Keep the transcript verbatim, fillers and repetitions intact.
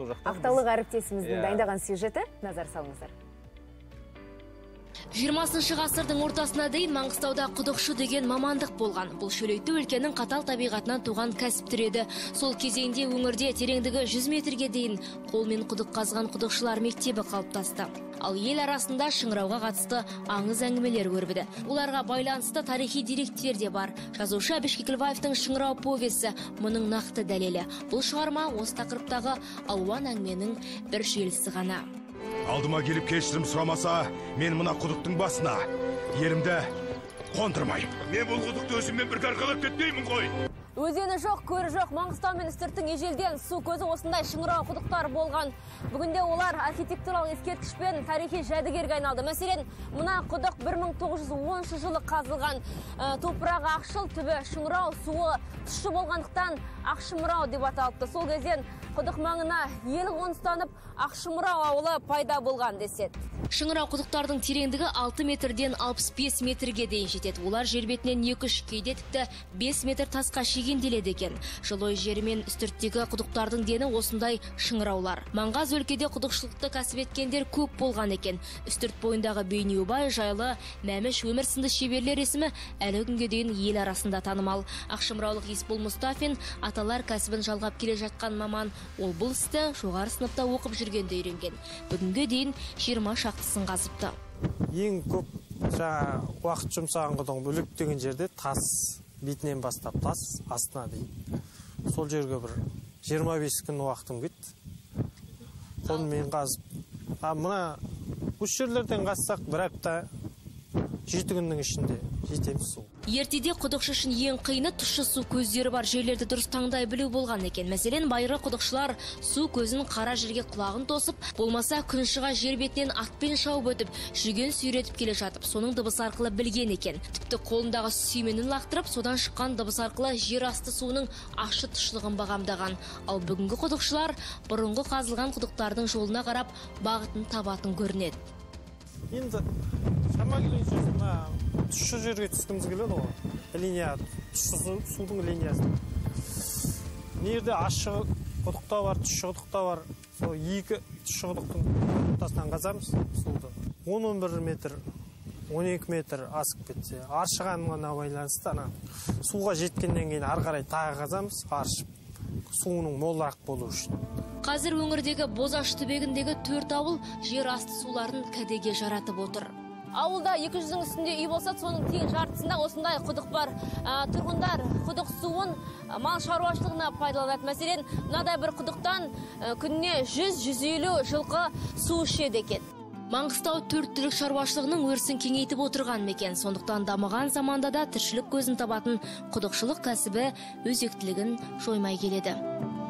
сол жақта. Ақтаулық әріптесіміздің дайындаған сюжеті, назар салыңыздар. жиырмасыншы ғасырдың ортасына дейін Маңғыстауда құдықшы деген мамандық болған. Бұл шөлейтті өлкенің қатал табиғатынан туған кәсіп түреді. Сол кезеңде өңірде тереңдігі жүз метрге дейін қолмен құдық қазған құдықшылар мектебі қалыптасты. Ал ел арасында шыңырауға қатысты аңыз әңгімелер өрбіді. Оларға байланысты тарихи деректер де бар. Жазушы Әбіш Кекілбаевтың «Шыңырау повесі» мұның нақты дәлелі. Бұл шығарма осы тақырыптағы алуан әңгіменің бір желісі ғана. Алдыма келіп кешірім сұрамаса, мен мына құдықтың басына ерімді қондырмайым. Мен бұл құдықты өзіммен бірге арқалап кетпеймін ғой. Өзені жоқ, көрі жоқ, Маңғыстау мен Үстірттің ежелден су көзі осындай шыңырау құдықтар болған. Бүгінде олар архитектуралық ескерткішпен тарихи жәдігерге айналды. Мәселен, мына құдық бір мың тоғыз жүз оныншы жылы қазылған. Топырағы ақшыл, түбі шыңырау, суы тұщы болғандықтан Ақшымырау деп аталыпты. Сол кезден құдық маңына ел қоныстанып, Ақшымырау ауылы пайда болған деседі. Шыңырау құдықтардың тереңдігі алты метрден алпыс бес метрге дейін жетеді. Олар жер бетінен екі үш, кейде тіпті бес метр тасқа шегенделеді екен. Жылой жері мен Үстірттегі құдықтардың дені осындай шыңыраулар. Маңғаз өлкеде құдықшылықты кәсіп еткендер көп болған екен. Үстірт бойындағы Бейнеубай, Жайлы, Мәміш, Өмір сынды шеберлер есімі әлі күнге дейін ел арасында танымал. Ақшымыраулық Есбол Мұстафин аталар кәсібін жалғап келе жатқан маман. Ол бұл істі жоғары сыныпта оқып жүргенде үйренген. Бүгінге дейін жиырма шақтысын қазыпты. Ең көп жаңа уақыт жұмсаған құдық бөлік деген жерде тас бетінен бастап тас астына дейін. Сол жерге бір жиырма бес күн уақытым кетті. Қолмен қазып. А мына осы жерлерден қазсақ бір апта жеті күннің ішінде жетеміз су. Ертеде құдықшы үшін ең қиыны тұщы су көздері бар жерлерді дұрыс таңдай білу болған екен. Мәселен, байырғы құдықшылар су көзін қара жерге құлағын тосып, болмаса күн шыға жер бетінен атпен шауып өтіп, жүрген сүйретіп келе жатып, соның дыбыс арқылы білген екен. Тіпті қолындағы сүйменін лақтырып, содан шыққан дыбыс арқылы жер асты суының ащы тұщылығын бағамдаған. Ал бүгінгі құдықшылар бұрынғы қазылған құдықтардың жолына қарап, бағытын табатын көрінеді. Енді шамалдың жүзіна тұщы жерге түскіміз келеді ғой. Линия, тұщы судың линиясы. Нерде ащы құдықта бар, тұщы құдықта бар. Сол екі тұщы құдықтың ортасынан қазамыз суды. он он бір метр, он екі метр асып кетсе, аршығанына байланысты суға жеткеннен кейін ары қарай тағы қазамыз, аршып, суының молырақ болу үшін. Қазір өңірдегі Бозаш түбегіндегі төрт ауыл жер асты суларын кәдеге жаратып отыр. Ауылда екі жүздің үстінде үй болса, соның тең жартысында осындай құдық бар. Тұрғындар құдық суын мал шаруашылығына пайдаланады. Мәселен, мынадай бір құдықтан күніне жүз жүз елу жылқы су ішеді екен. Маңғыстау төрт түлік шаруашылығының өрісін кеңейтіп отырған мекен. Сондықтан дамыған заманда да тіршілік көзін табатын құдықшылық кәсібі өзектілігін жоймай келеді.